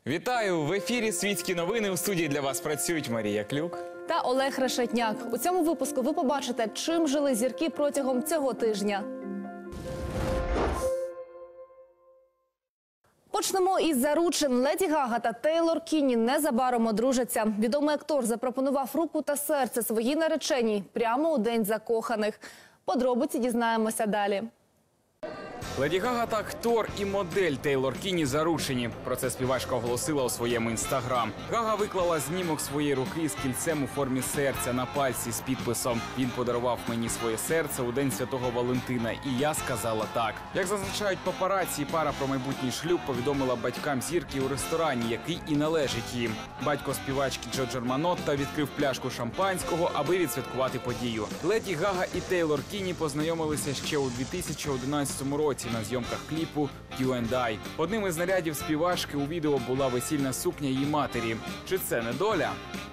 Вітаю! В ефірі «Світські новини». У студії для вас працюють Марія Клюк та Олег Решетняк. У цьому випуску ви побачите, чим жили зірки протягом цього тижня. Почнемо із заручин. Леді Гага та Тейлор Кінні незабаром одружаться. Відомий актор запропонував руку та серце своїй нареченій прямо у День закоханих. Подробиці дізнаємося далі. Леді Гага та актор і модель Тейлор Кінні заручені. Про це співачка оголосила у своєму інстаграм. Гага виклала знімок своєї руки з кільцем у формі серця на пальці з підписом «Він подарував мені своє серце у День Святого Валентина, і я сказала так». Як зазначають папараці, пара про майбутній шлюб повідомила батькам зірки у ресторані, який і належить їм. Батько співачки Джо Джерманотта відкрив пляшку шампанського, аби відсвяткувати подію. Леді Гага і Тейлор Кінні познайомилися ще у 2011 році на зйомках кліпу «You and I». Одним із нарядів співачки у відео була весільна сукня її матері. Чи це не доля?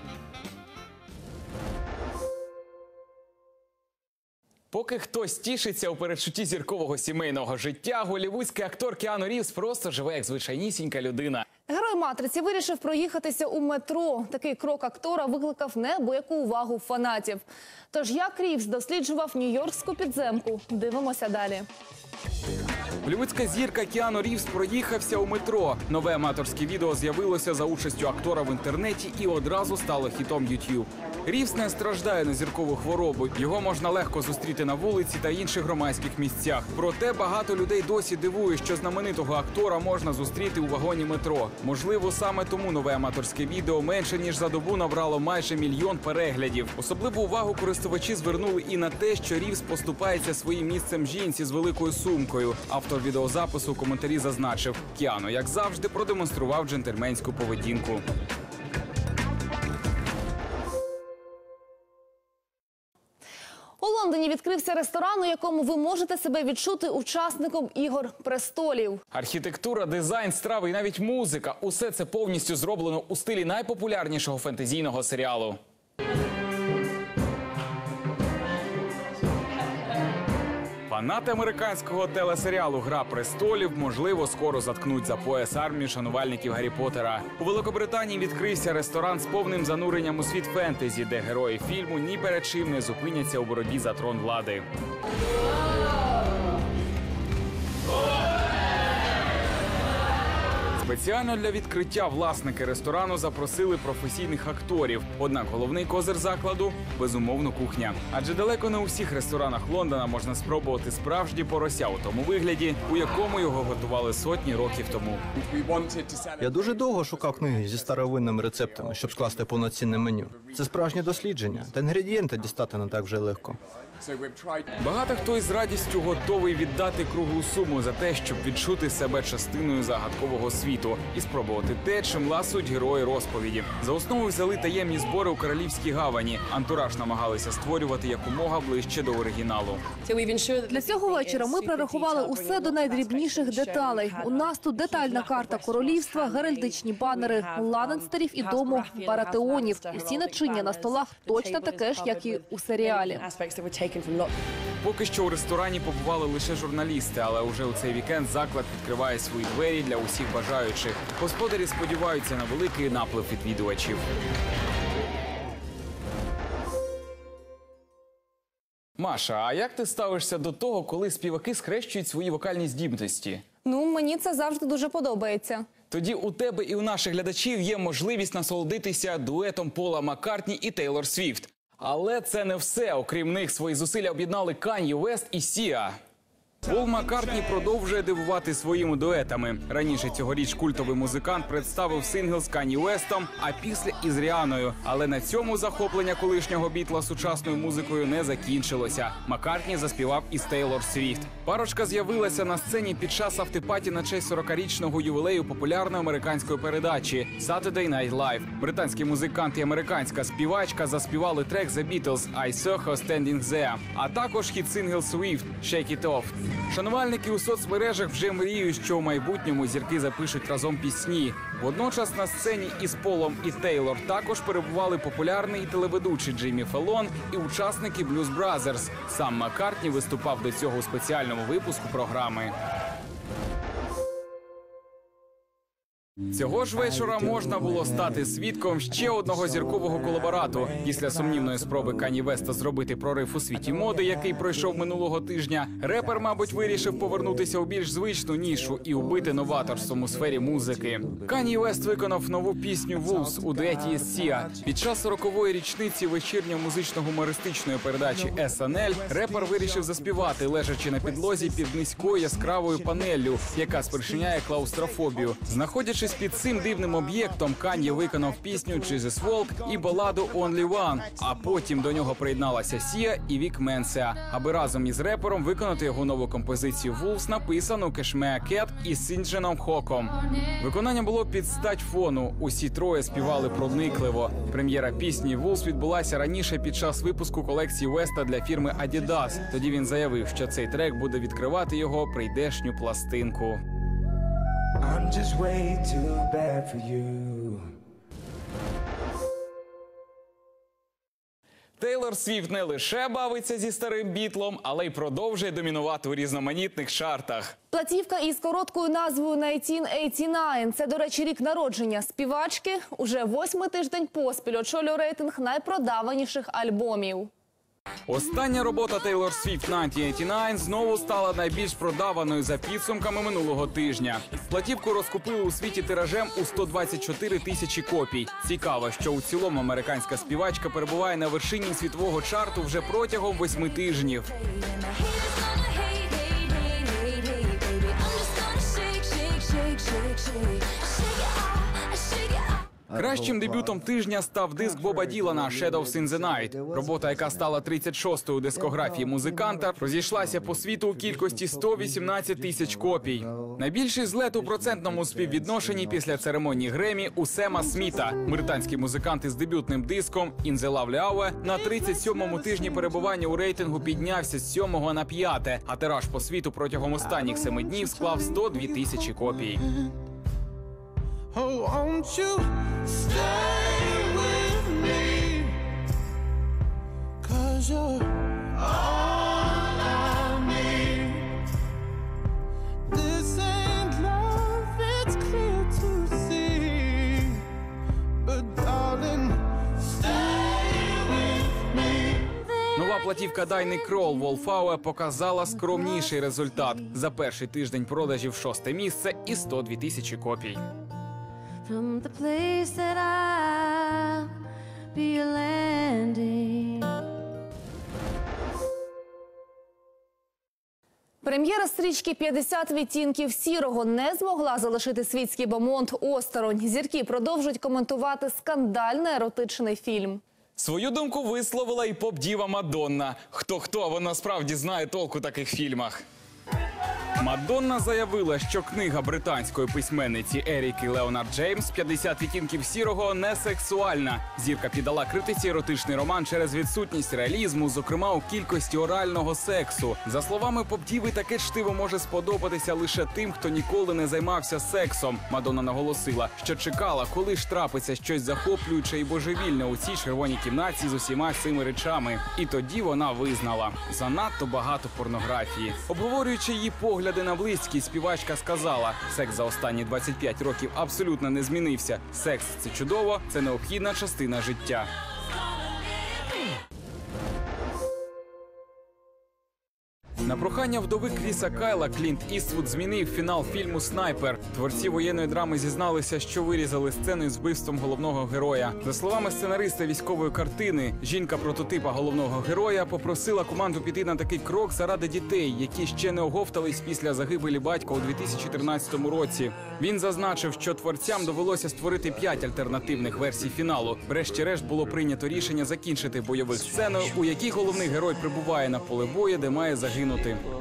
Поки хтось тішиться у передчутті зіркового сімейного життя, голлівудський актор Кіану Рівз просто живе як звичайнісінька людина. Герой «Матриці» вирішив проїхатися у метро. Такий крок актора викликав неабияку увагу фанатів. Тож як Рівз досліджував нью-йоркську підземку? Дивимося далі. Голлівудська зірка Кіану Рівз проїхався у метро. Нове аматорське відео з'явилося за участю актора в інтернеті і одразу стало хітом YouTube. Рівз не страждає на зіркову хворобу. Його можна легко зустріти на вулиці та інших громадських місцях. Проте багато людей досі дивує, що знаменитого актора можна зустріти у вагоні метро. Можливо, саме тому нове аматорське відео менше ніж за добу набрало майже 1 мільйон переглядів. Особливу увагу користувачі звернули і на те, що Рівз поступається своїм місцем жінці з великою сумкою. Автор відеозапису у коментарі зазначив: Кіану, як завжди, продемонстрував джентльменську поведінку. У Лондоні відкрився ресторан, у якому ви можете себе відчути учасником «Ігор престолів». Архітектура, дизайн, страви і навіть музика – усе це повністю зроблено у стилі найпопулярнішого фентезійного серіалу. Фанати американського телесеріалу «Гра престолів» можливо скоро заткнуть за пояс армію шанувальників Гаррі Поттера. У Великобританії відкрився ресторан з повним зануренням у світ фентезі, де герої фільму ні перед чим не зупиняться у боротьбі за трон влади. Спеціально для відкриття власники ресторану запросили професійних акторів. Однак головний козир закладу – безумовно кухня. Адже далеко не у всіх ресторанах Лондона можна спробувати справжнє порося у тому вигляді, у якому його готували сотні років тому. Я дуже довго шукав книги зі старовинними рецептами, щоб скласти повноцінне меню. Це справжнє дослідження, та інгредієнти дістати не так вже легко. Багато хто із радістю готовий віддати круглу суму за те, щоб відчути себе частиною загадкового світу і спробувати те, чим ласують герої розповіді. За основу взяли таємні збори у Королівській гавані. Антураж намагалися створювати якомога ближче до оригіналу. Для цього вечора ми прорахували усе до найдрібніших деталей. У нас тут детальна карта королівства, геральдичні банери, ланністерів і дому Баратеонів. Усі начиння на столах точно таке ж, як і у серіалі. Поки що у ресторані побували лише журналісти, але уже у цей вікенд заклад відкриває свої двері для усіх бажаючих. Господарі сподіваються на великий наплив відвідувачів. Маша, а як ти ставишся до того, коли співаки схрещують свої вокальні здібності? Мені це завжди дуже подобається. Тоді у тебе і у наших глядачів є можливість насолодитися дуетом Пола Маккартні і Тейлор Свіфт. Але це не все. Окрім них, свої зусилля об'єднали Кан'є Уест і Сіа. Пол Маккартні продовжує дивувати своїми дуетами. Раніше цьогоріч культовий музикант представив сингл з Кан'є Уестом, а після із Ріаною. Але на цьому захоплення колишнього бітла сучасною музикою не закінчилося. Маккартні заспівав із Тейлор Свіфт. Парочка з'явилася на сцені під час автопаті на честь 40-річного ювілею популярної американської передачі «Saturday Night Live». Британський музикант і американська співачка заспівали трек The Beatles «I Saw Her Standing There», а також хіт-сингл Swift «Shake It Off». Шанувальники у соцмережах вже мріють, що у майбутньому зірки запишуть разом пісні. Водночас на сцені із Полом і Тейлор також перебували популярний телеведучий Джиммі Феллон і учасники Blues Brothers. Сам Маккартні виступав до цього у спеціальному випуску програми. Цього ж вечора можна було стати свідком ще одного зіркового колаборату. Після сумнівної спроби Кан'є Веста зробити прорив у світі моди, який пройшов минулого тижня, репер, мабуть, вирішив повернутися у більш звичну нішу і убити новаторством у сфері музики. Кан'є Вест виконав нову пісню «Wolves» у дуеті із Сіа. Під час 40-ї річниці вечірньо-музично-гумористичної передачі SNL репер вирішив заспівати, лежачи на підлозі під низькою яскравою панеллю, яка спричиняє клаустрофобію. Знаходячись під цим дивним об'єктом, Кан'є виконав пісню «Jesus Walk» і баладу «Only One», а потім до нього приєдналася Сіа і Вік Менсеа, аби разом із репером виконати його нову композицію «Wolves», написану Кешмеа Кет із Сіндженом Хоком. Виконання було під стать фону, усі троє співали проникливо. Прем'єра пісні «Wolves» відбулася раніше під час випуску колекції Веста для фірми Adidas. Тоді він заявив, що цей трек буде відкривати його прийдешню пластинку. I'm just way too bad for you. Тейлор Свіфт не лише бавиться зі старим бітлом, але й продовжує домінувати у різноманітних чартах. Платівка із короткою назвою 1989 – це, до речі, рік народження співачки. Уже 8-й тиждень поспіль очолює рейтинг найпродаваніших альбомів. Остання робота Тейлор Свіфт «1989» знову стала найбільш продаваною за підсумками минулого тижня. Платівку розкупили у світі тиражем у 124 тисячі копій. Цікаво, що у цілому американська співачка перебуває на вершині світового чарту вже протягом 8 тижнів. Кращим дебютом тижня став диск Боба Ділана «Shadows in the Night». Робота, яка стала 36-ю у дискографії музиканта, розійшлася по світу у кількості 118 тисяч копій. Найбільший злет у процентному співвідношенні після церемонії Гремі у Сема Сміта. Британський музикант із дебютним диском «In the Lovely Hour» на 37-му тижні перебування у рейтингу піднявся з 7-го на 5-те, а тираж по світу протягом останніх 7 днів склав 102 тисячі копій. Oh, won't you stay with me? 'Cause you're all I need. This ain't love, it's clear to see. But darling, stay with me. Нова платівка Дайни Кролл «Wallflower» показала скромніший результат. За перший тиждень продажів 6-те місце і 102 тисячі копій. From the place that I'll be landing. Прем'єра стрічки «50 відтінків сірого» не змогла залишити світський бомонд осторонь. Зірки продовжують коментувати скандальний еротичний фільм. Свою думку висловила і поп-діва Мадонна. Хто-хто, а вона справді знає толк у таких фільмах. Мадонна заявила, що книга британської письменниці Еріки Леонард Джеймс «50 відтінків сірого» не сексуальна. Зірка піддала критиці еротичний роман через відсутність реалізму, зокрема у кількості орального сексу. За словами поп-діви, таке чтиво може сподобатися лише тим, хто ніколи не займався сексом. Мадонна наголосила, що чекала, коли ж трапиться щось захоплююче і божевільне у цій червоній кімнаті з усіма цими речами. І тоді вона визнала – занадто багато порнографії. Обговорюючи її погляди на близькість, співачка сказала – секс за останні 25 років абсолютно не змінився. Секс – це чудово, це необхідна частина життя. На прохання вдови Кріса Кайла Клінт Іствуд змінив фінал фільму «Снайпер». Творці воєнної драми зізналися, що вирізали сцену із вбивством головного героя. За словами сценариста військової картини, жінка-прототипа головного героя попросила команду піти на такий крок заради дітей, які ще не оговтались після загибелі батька у 2013 році. Він зазначив, що творцям довелося створити 5 альтернативних версій фіналу. Врешті-решт було прийнято рішення закінчити бойових сцену, у якій головний герой прибуває на поле бою, де має загинути.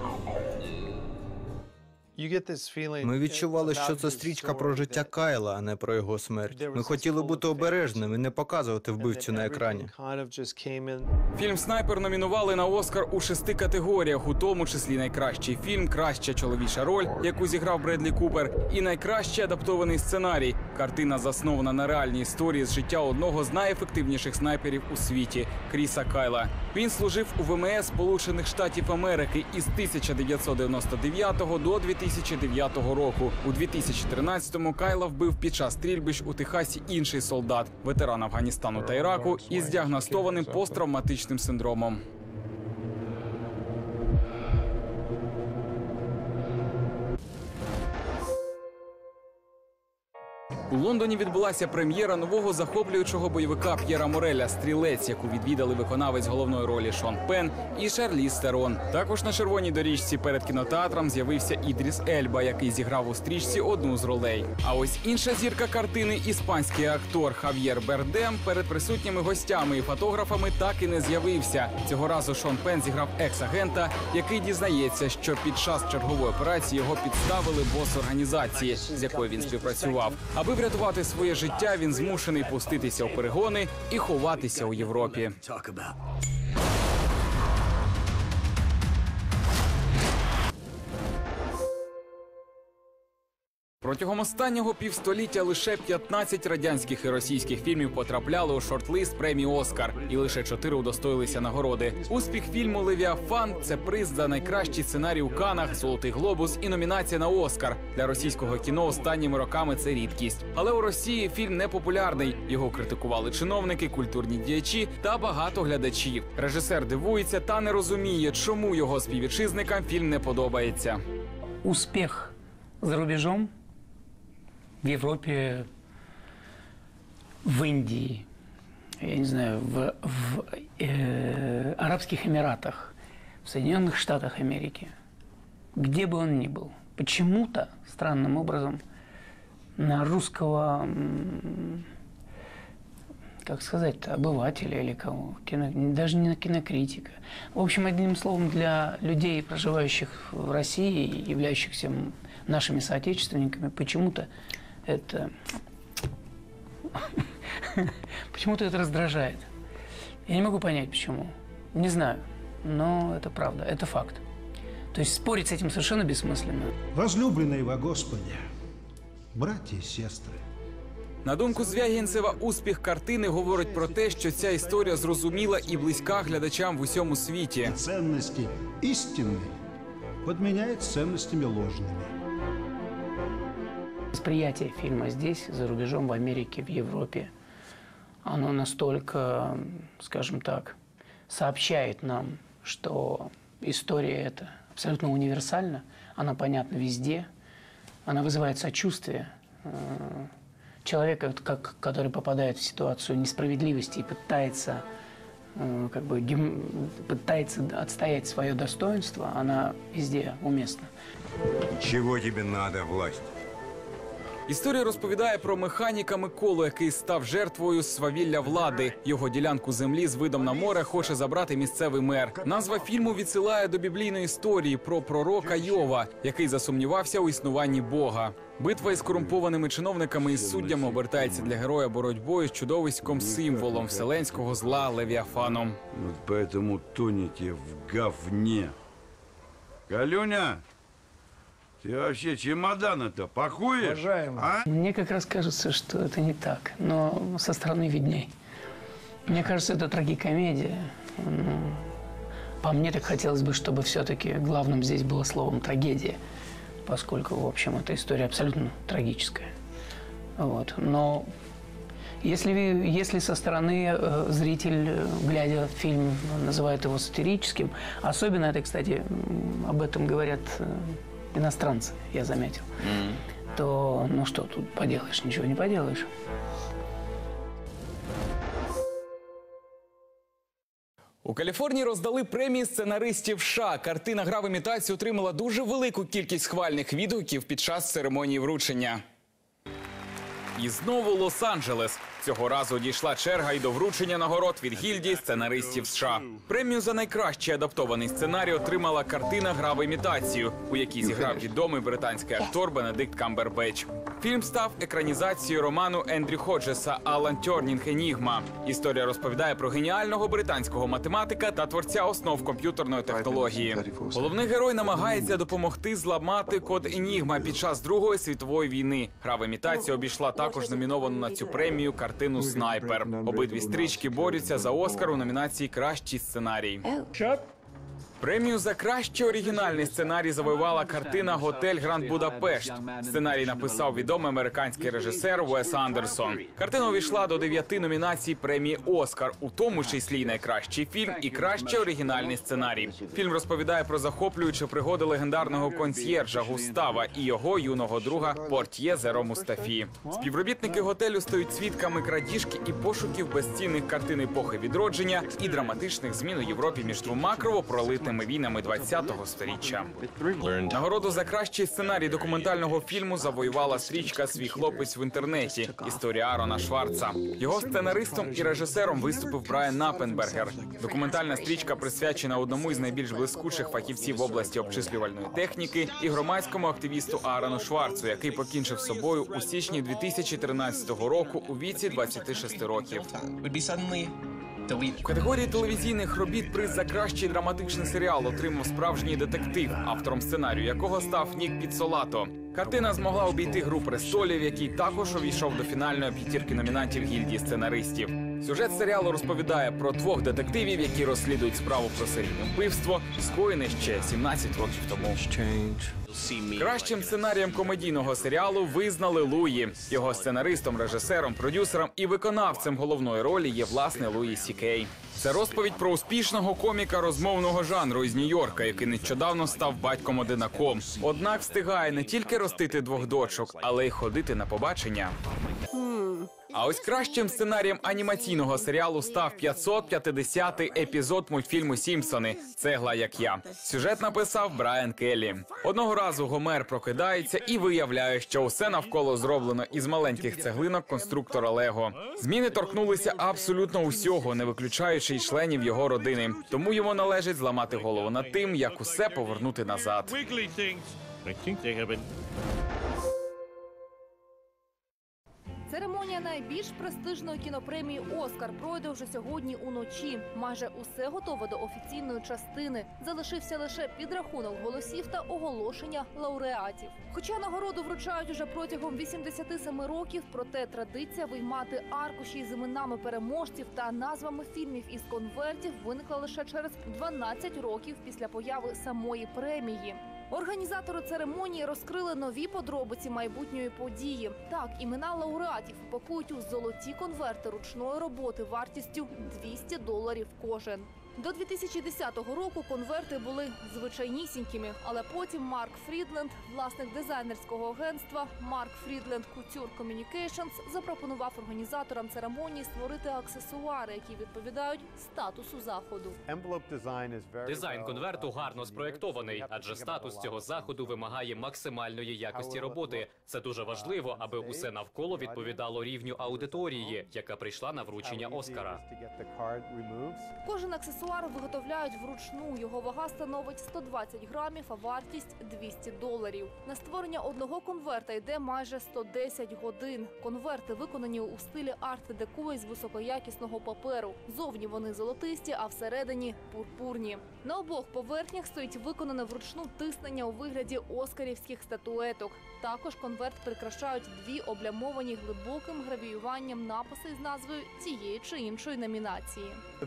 Ми відчували, що це стрічка про життя Кайла, а не про його смерть. Ми хотіли бути обережними, не показувати вбивцю на екрані. Фільм «Снайпер» номінували на «Оскар» у 6 категоріях, у тому числі найкращий фільм, краща чоловіча роль, яку зіграв Бредлі Купер, і найкращий адаптований сценарій. Картина заснована на реальній історії з життя одного з найефективніших снайперів у світі – Кріса Кайла. Він служив у ВМС Сполучених Штатів Америки із 1999 до 2000 2009 року. У 2013-му Кайла вбив під час стрільбищ у Техасі інший солдат, ветеран Афганістану та Іраку із діагностованим посттравматичним синдромом. У Лондоні відбулася прем'єра нового захоплюючого бойовика П'єра Мореля «Стрілець», яку відвідали виконавець головної ролі Шон Пенн і Шарліз Терон. Також на червоній доріжці перед кінотеатром з'явився Ідріс Ельба, який зіграв у стрічці одну з ролей. А ось інша зірка картини – іспанський актор Хав'єр Бердем перед присутніми гостями і фотографами так і не з'явився. Цього разу Шон Пенн зіграв екс-агента, який дізнається, що під час чергової операції його підставили бос організації, з якою він співпрацював. Аби врятувати своє життя, він змушений пуститися у перегони і ховатися у Європі. Протягом останнього півстоліття лише 15 радянських і російських фільмів потрапляли у шорт-лист премії «Оскар», і лише 4 удостоїлися нагороди. Успіх фільму «Левіафан» – це приз за найкращий сценарій у Каннах, «Золотий глобус» і номінація на «Оскар». Для російського кіно останніми роками це рідкість. Але у Росії фільм непопулярний. Його критикували чиновники, культурні діячі та багато глядачів. Режисер дивується та не розуміє, чому його співвітчизникам фільм не подобається. Успех за рубежом, в Европе, в Индии, я не знаю, в Арабских Эмиратах, в Соединенных Штатах Америки, где бы он ни был, почему-то, странным образом, на русского, как сказать-то, обывателя или кого, даже не на кинокритика. В общем, одним словом, для людей, проживающих в России, являющихся нашими соотечественниками, почему-то почему-то это раздражает. Я не могу понять, почему. Не знаю, но это правда, это факт. То есть спорить с этим совершенно бессмысленно. Возлюбленные во Господе, братья и сестры. На думку Звягінцева, успіх картини говорить про те, що ця історія зрозуміла і близька глядачам в усьому світі. Ценности истинные подменяет ценностями ложными. Восприятие фильма здесь, за рубежом, в Америке, в Европе, оно настолько, скажем так, сообщает нам, что история эта абсолютно универсальна, она понятна везде, она вызывает сочувствие человека, который попадает в ситуацию несправедливости и пытается, пытается отстоять свое достоинство, она везде уместна. Чего тебе надо, власть? Історія розповідає про механіка Миколу, який став жертвою свавілля влади. Його ділянку землі з видом на море хоче забрати місцевий мер. Назва фільму відсилає до біблійної історії про пророка Йова, який засумнівався у існуванні Бога. Битва із корумпованими чиновниками і суддями обертається для героя боротьбою з чудовиськом-символом вселенського зла Левіафаном. Вот поэтому тонете в говне. Галюня, ты вообще чемодан-то пакуешь? А? Мне как раз кажется, что это не так, но со стороны видней. Мне кажется, это трагикомедия. По мне так хотелось бы, чтобы все-таки главным здесь было словом «трагедия», поскольку, в общем, эта история абсолютно трагическая. Вот. Но если со стороны зритель, глядя в фильм, называет его сатирическим, особенно это, кстати, об этом говорят иностранцы, я заметил, то, ну что тут поделаешь, ничего не поделаешь. У Каліфорнії роздали премії сценаристів США. Картина «Гра в імітацію» отримала дуже велику кількість схвальних відгуків під час церемонії вручення. І знову Лос-Анджелес. Цього разу дійшла черга й до вручення нагород від гільдії сценаристів США. Премію за найкращий адаптований сценарій отримала картина «Гра в імітацію», у якій зіграв відомий британський актор Бенедикт Камбербетч. Фільм став екранізацією роману Ендрю Ходжеса «Алан Тьорнінг. Енігма». Історія розповідає про геніального британського математика та творця основ комп'ютерної технології. Головний герой намагається допомогти зламати код Енігма під час Другої світової війни. «Гра в імітацію» обійшла також номіновану на цю премію картину «Снайпер». Обидві стрічки борються за Оскар у номінації «Кращий сценарій». Премію за кращий оригінальний сценарій завоювала картина «Готель Гранд Будапешт». Сценарій написав відомий американський режисер Уес Андерсон. Картина увійшла до 9 номінацій премії «Оскар», у тому числі й найкращий фільм і кращий оригінальний сценарій. Фільм розповідає про захоплюючі пригоди легендарного консьєржа Густава і його юного друга портьє Зеро Мустафі. Співробітники готелю стають свідками крадіжки і пошуків безцінних картин епохи відродження і драматичних змін у Європі між двома кровопролитними війнами 20-го сторіччя. Нагороду за кращий сценарій документального фільму завоювала стрічка «Свій хлопець в інтернеті. Історія Аарона Шварца». Його сценаристом і режисером виступив Брайан Наппенбергер. Документальна стрічка присвячена одному із найбільш блискучих фахівців в області обчислювальної техніки і громадському активісту Аарону Шварцу, який покінчив з собою у січні 2013 року у віці 26 років. У категорії телевізійних робіт приз за кращий драматичний серіал отримав «Справжній детектив», автором сценарію якого став Нік Піццолато. Картина змогла обійти «Гру престолів», який також увійшов до фінальної п'ятірки номінантів гільдії сценаристів. Сюжет серіалу розповідає про двох детективів, які розслідують справу про серійне вбивство, скоєне ще 17 років тому. Кращим сценарієм комедійного серіалу визнали Луї. Його сценаристом, режисером, продюсером і виконавцем головної ролі є власне Луї Сі-Кей. Це розповідь про успішного коміка розмовного жанру із Нью-Йорка, який нещодавно став батьком-одинаком. Однак встигає не тільки ростити двох дочок, але й ходити на побачення. А ось кращим сценарієм анімаційного серіалу став 550-й епізод мультфільму «Сімпсони. Цегла як я». Сюжет написав Брайан Келлі. Одного разу Гомер прокидається і виявляє, що усе навколо зроблено із маленьких цеглинок конструктора Лего. Зміни торкнулися абсолютно усього, не виключаючи й членів його родини. Тому йому належить зламати голову над тим, як усе повернути назад. Церемонія найбільш престижної кінопремії «Оскар» пройде вже сьогодні уночі. Майже усе готове до офіційної частини. Залишився лише підрахунок голосів та оголошення лауреатів. Хоча нагороду вручають уже протягом 87 років, проте традиція виймати аркуші з іменами переможців та назвами фільмів із конвертів виникла лише через 12 років після появи самої премії. Організатори церемонії розкрили нові подробиці майбутньої події. Так, імена лауреатів упакують у золоті конверти ручної роботи вартістю $200 кожен. До 2010 року конверти були звичайнісінькими, але потім Марк Фрідленд, власник дизайнерського агентства Марк Фрідленд Couture Communications, запропонував організаторам церемонії створити аксесуари, які відповідають статусу заходу. Дизайн конверту гарно спроєктований, адже статус цього заходу вимагає максимальної якості роботи. Це дуже важливо, аби усе навколо відповідало рівню аудиторії, яка прийшла на вручення Оскара. Кожен аксесуар виготовляють вручну. Його вага становить 120 грамів, а вартість $200. На створення одного конверта йде майже 110 годин. Конверти виконані у стилі арт-деко із високоякісного паперу. Зовні вони золотисті, а всередині пурпурні. На обох поверхнях стоїть виконане вручну тиснення у вигляді оскарівських статуеток. Також конверт прикрашають дві облямовані глибоким гравіюванням написи з назвою цієї чи іншої номінації.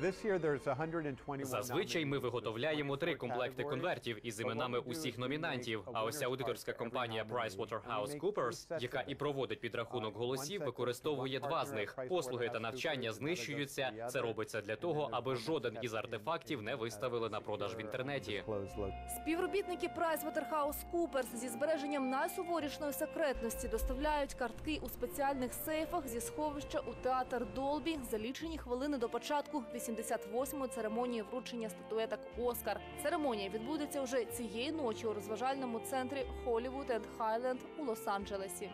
Зазвичай ми виготовляємо 3 комплекти конвертів із іменами усіх номінантів. А ось аудиторська компанія PricewaterhouseCoopers, яка і проводить підрахунок голосів, використовує 2 з них. Послуги та навчання знищуються. Це робиться для того, аби жоден із артефактів не виставили на продаж в інтернеті. Співробітники PricewaterhouseCoopers зі збереженням найсуворішної секретності доставляють картки у спеціальних сейфах зі сховища у театр Долбі за лічені хвилини до початку 88-ї церемонії вручення статуеток «Оскар». Церемонія відбудеться вже цієї ночі у розважальному центрі Hollywood and Highland у Лос-Анджелесі.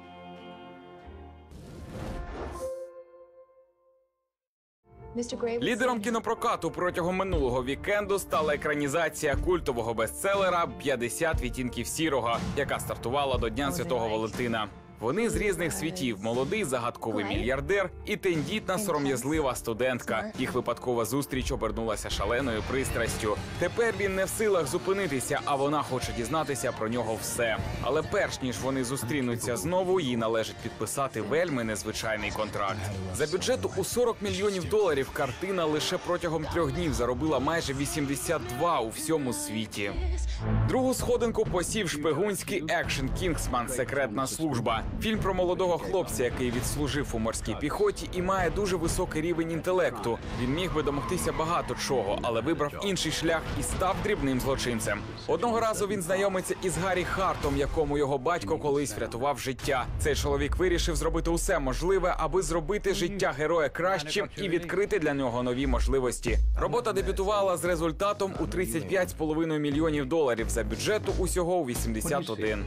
Лідером кінопрокату протягом минулого вікенду стала екранізація культового бестселера «50 відтінків сірого», яка стартувала до Дня Святого Валентина. Вони з різних світів – молодий загадковий мільярдер і тендітна сором'язлива студентка. Їх випадкова зустріч обернулася шаленою пристрастю. Тепер він не в силах зупинитися, а вона хоче дізнатися про нього все. Але перш ніж вони зустрінуться знову, їй належить підписати вельми незвичайний контракт. За бюджету у $40 мільйонів картина лише протягом 3 днів заробила майже 82 у всьому світі. Другу сходинку посів шпигунський екшн «Кінгсман. Секретна служба». Фільм про молодого хлопця, який відслужив у морській піхоті і має дуже високий рівень інтелекту. Він міг би домогтися багато чого, але вибрав інший шлях і став дрібним злочинцем. Одного разу він знайомиться із Гаррі Хартом, якому його батько колись врятував життя. Цей чоловік вирішив зробити усе можливе, аби зробити життя героя кращим і відкрити для нього нові можливості. Робота дебютувала з результатом у $35,5 мільйонів за бюджету усього у 81.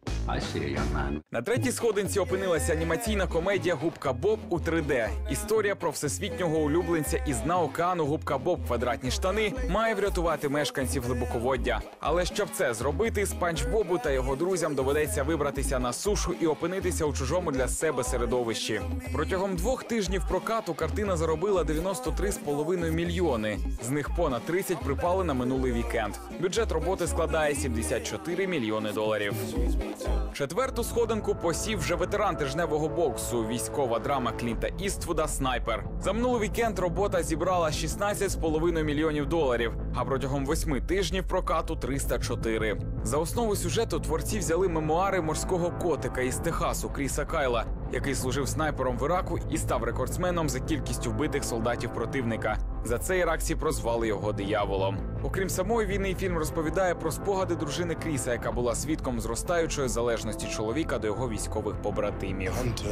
На третій сходинці опинилася анімаційна комедія «Губка Боб» у 3D. Історія про всесвітнього улюбленця із дна океану Губка Боб «Квадратні штани» має врятувати мешканців глибоководдя. Але щоб це зробити, Спанч Бобу та його друзям доведеться вибратися на сушу і опинитися у чужому для себе середовищі. Протягом 2 тижнів прокату картина заробила $93,5 мільйони. З них понад 30 припали на минулий вікенд. Бюджет роботи складає $74 мільйони. Четверту сходинку посів вже ветеран тижневого боксу, військова драма Клінта Іствуда «Снайпер». За минулий вікенд робота зібрала $16,5 мільйонів, а протягом 8 тижнів прокату 304. За основу сюжету творці взяли мемуари морського котика із Техасу Кріса Кайла, який служив снайпером в Іраку і став рекордсменом за кількістю вбитих солдатів противника. За це іракці прозвали його дияволом. Окрім самої війни, фільм розповідає про спогади дружини Кріса, яка була свідком зростаючої залежності чоловіка до його військових побратимів.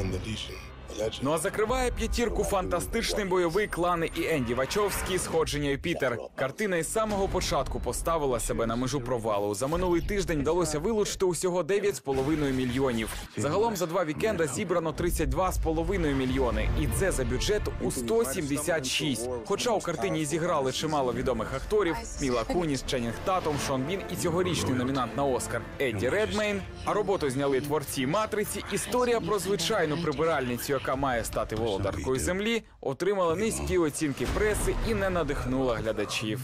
Ну а закриває п'ятірку фантастичний бойовий «Клани» і Енді Вачовський «Сходження Юпітер». Картина із самого початку поставила себе на межу провалу. За минулий тиждень вдалося вилучити усього $9,5 мільйонів. Загалом за 2 вікенда зібрано $32,5 мільйони. І це за бюджет у 176. Хоча у картині зіграли чимало відомих акторів – Міла Куніс, Ченнінг Татум, Шон Бін і цьогорічний номінант на Оскар Едді Редмейн, а роботу зняли творці «Матриці», історія про звичайну прибиральницю, яка має стати володаркою землі, отримала низькі оцінки преси і не надихнула глядачів.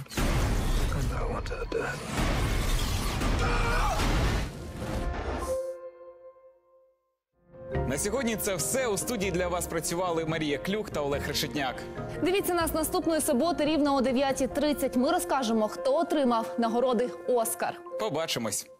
На сьогодні це все. У студії для вас працювали Марія Клюк та Олег Решетняк. Дивіться нас наступної суботи рівно о 9:30. Ми розкажемо, хто отримав нагороди «Оскар». Побачимось.